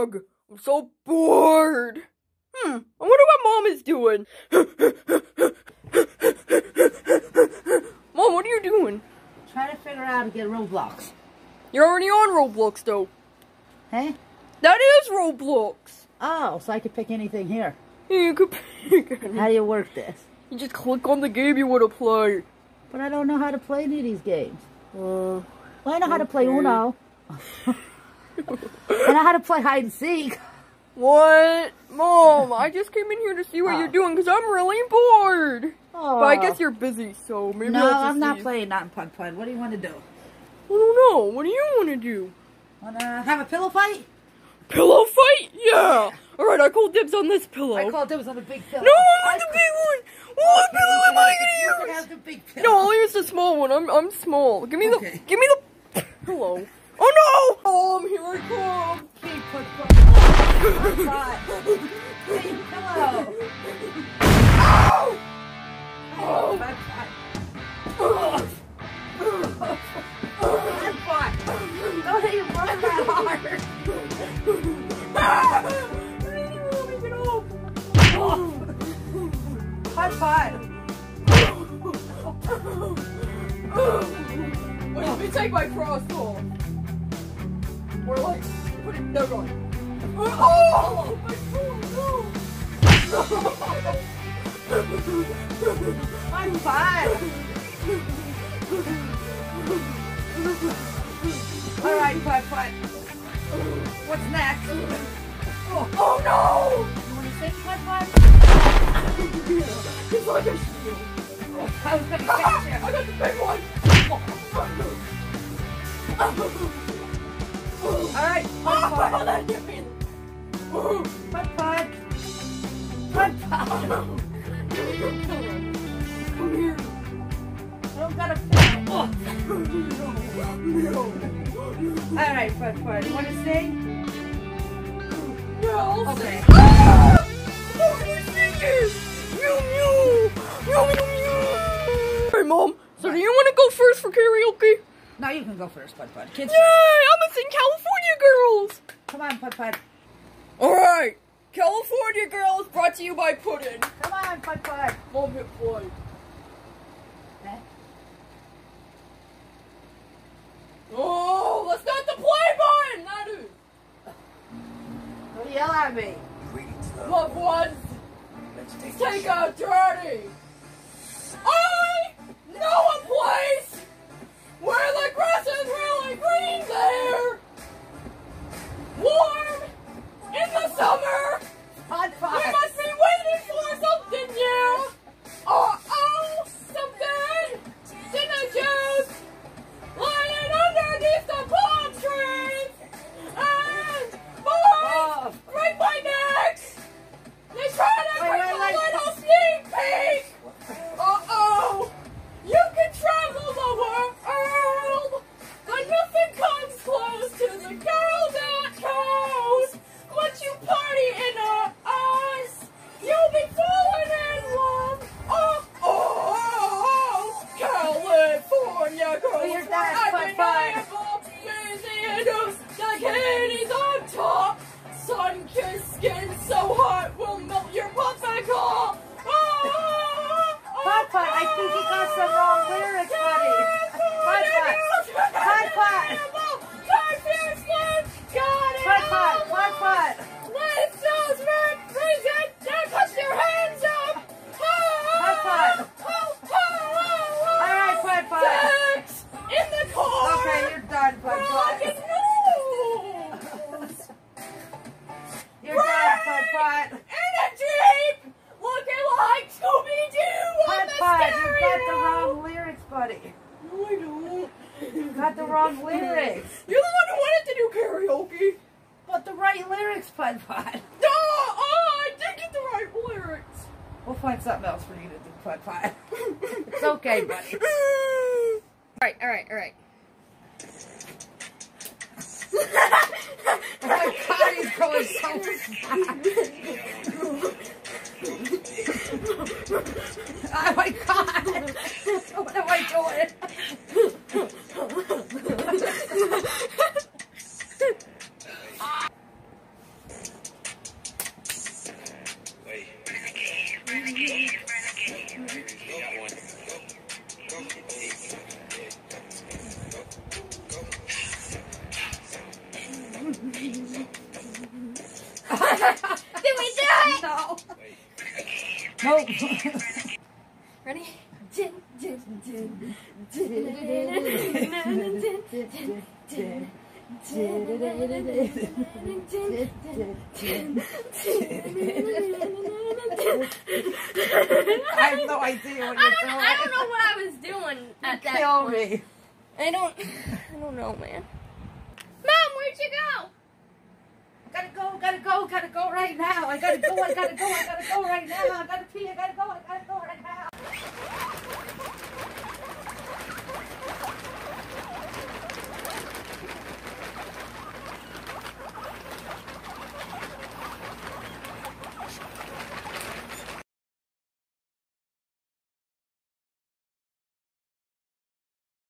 Ugh, I'm so bored. I wonder what Mom is doing. Mom, what are you doing? Trying to figure out how to get Roblox. You're already on Roblox, though. Hey? That is Roblox. Oh, so I could pick anything here. Yeah, you could pick it. How do you work this? You just click on the game you want to play. But I don't know how to play any of these games. Well, I know how to play okay. Uno. I know how to play hide and seek. What? Mom, I just came in here to see what you're doing because I'm really bored. Oh. But I guess you're busy, so maybe No, I'll just I'm not leave. playing not in Pud Pud. What do you want to do? I don't know. What do you want to do? Wanna have a pillow fight? Pillow fight? Yeah. Alright, I call dibs on this pillow. I call dibs on the big pillow. No, I want the big one. What pillow am I You gonna can use? have the big pillow. No, I'll use the small one. I'm small. Give me the pillow. Oh no! Here I come. Big Pud Pud. Pud Pud. Big pillow. Ow! Oh, Pud Pud. Pud Pud. Don't hit your brother that hard. Pud Pud. Wait, let me take my cross off. Or like, put it, no, go on. Oh! My Pud Pud. Alright, Pud Pud. What's next? Oh no! You want to sing, Pud Pud? It's like a shield. I was going to fix I got the big one! Alright, Pud Pud. That hit me. Pud Pud. Pud Pud. Come here. I don't got a Alright, Pud Pud. You want to sing? Yeah, I'll Okay. sing. Ah! Oh, you sing it! Mew, mew. Mew, mew, mew. Hey, Mom. So do you want to go first for karaoke? No, you can go first, Pud Pud. Kids Yay! I'm gonna sing California Girls! Come on, Pud Pud. Alright! California Girls brought to you by Puddin'. Come on, Pud Pud. Mom, hit play. Oh, let's not the play button! That is. Don't yell at me. Loved ones, take a journey. I know a place where the grass is really green there. Warm in the summer. Pud We Pud. must be waiting for something new. Oh, something. Teenagers lying underneath the palm trees. And boys break my neck. They try to bring a little sneak peek. Uh-oh. You can travel the world, but nothing comes close to the girl that goes. Once you party in us, you'll be falling in love. Oh, California girls. You're done, Pud Pud. The Katie's on top. Sun-kissed skin so hot will melt your butt back off. Pud Pud, I think you got some wrong lyrics, buddy. Pud Pud. Pud Pud. Pud Pud. Pud Pud. Let's just raise it. Now put your hands up. Pud Pud. Alright, Pud Pud. Sex in the car. Okay, you're done, Pud Rock Pud. and roll. You're done, Pud Pud. In a Jeep, looking like Scooby-Doo on Pud the Pud, you stereo. got the wrong lyrics, buddy. No, I don't. You got the wrong lyrics. You're the one who wanted to do karaoke. But the right lyrics, Pud Pud. No, I did get the right lyrics. We'll find something else for you to do, Pud Pud. It's okay, buddy. Alright. Oh my God, he's going so fast. Oh my God. What am I doing? Did we do it? No. Nope. Ready? I have no idea what you're doing. I don't know what I was doing at that Kill point. me. I don't know, man. Mom, where'd you go? Gotta go right now. I gotta go right now. I gotta go. I gotta pee. I gotta go.